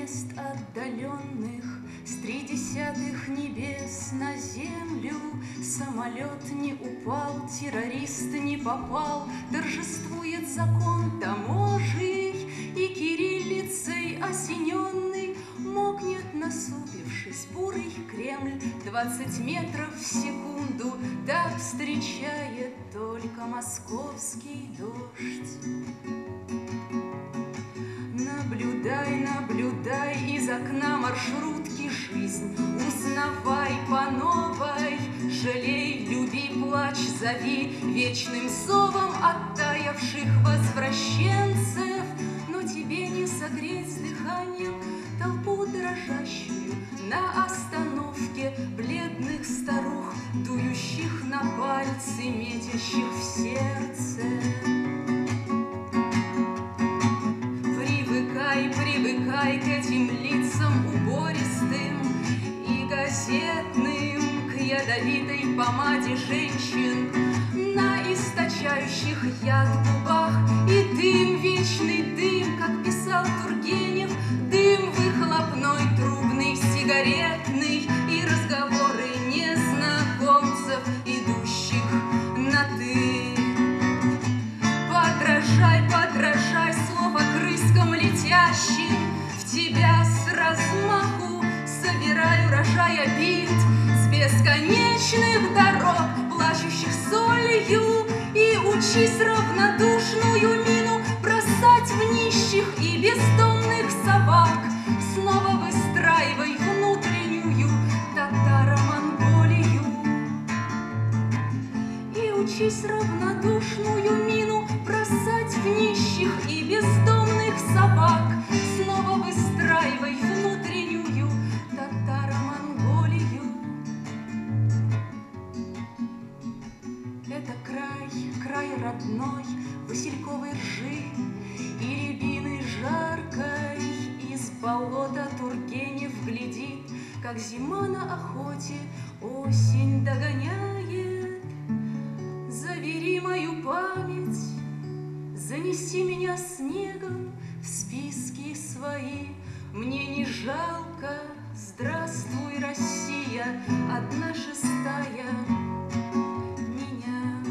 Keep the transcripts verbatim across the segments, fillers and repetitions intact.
мест отдаленных, с тридесятых небес на землю. Самолет не упал, террорист не попал, торжествует закон таможей, и кириллицей осененный мокнет, насупившись, бурый Кремль. Двадцать метров в секунду так встречает только московский дождь. Наблюдай, наблюдай из окна маршрутки жизнь, узнавай по новой, жалей, люби, плачь, зови вечным зовом оттаявших возвращенцев. Но тебе не согреть с дыханием толпу дрожащую на остановке бледных старух, дующих на пальцы, метящих в сердце. Привыкай, привыкай к этим лицам убористым и газетным, к ядовитой помаде женщин на источающих яд губах. И дым, вечный дым, как писал Тургенев, дым выхлопной, трубный, сигаретный, и разговоры незнакомцев, идущих на «ты». Подражай, подражай слов окрыском летящим в тебя с размаху, собирай урожай обид с бесконечных дорог, плачущих солью, и учись равнодушную мину бросать в нищих и бездомных собак. Снова выстраивай внутреннюю татаро-монголию и учись равнодушную мину бросать в нищих и бездомных собак. Снова выстраивай внутреннюю татаро-монголию. Это край, край родной, васильковой ржи и рябины жаркой. Из болота Тургенев глядит, как зима на охоте осень догоняет. Завери мою память, занеси меня снегом в списки свои. Мне не жалко, здравствуй, Россия, одна шестая меня.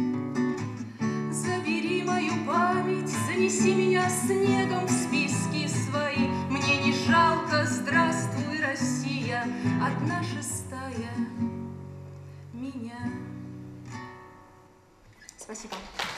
Забери мою память, занеси меня снегом в списки свои. Мне не жалко, здравствуй, Россия, одна шестая меня. Спасибо.